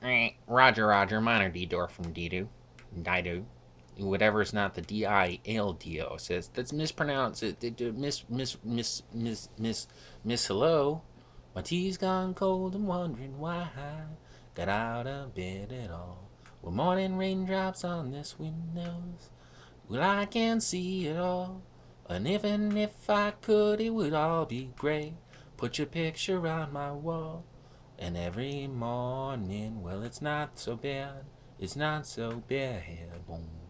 Roger, Roger, minor D-door from Dido. Whatever's not the D-I-L-D-O says that's mispronounced. Miss hello. My tea's gone cold and wondering why I got out of bed at all. With morning raindrops on this windows, well I can see it all. And even if I could, it would all be great. Put your picture on my wall. And every morning, well, it's not so bad. It's not so bad. Boom.